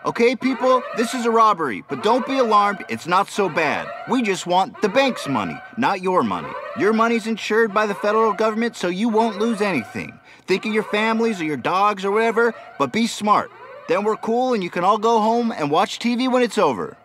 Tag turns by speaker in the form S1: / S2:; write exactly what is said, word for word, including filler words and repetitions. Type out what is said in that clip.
S1: Okay, people, this is a robbery, but don't be alarmed, it's not so bad. We just want the bank's money, not your money. Your money's insured by the federal government, so you won't lose anything. Think of your families or your dogs or whatever, but be smart. Then we're cool and you can all go home and watch T V when it's over.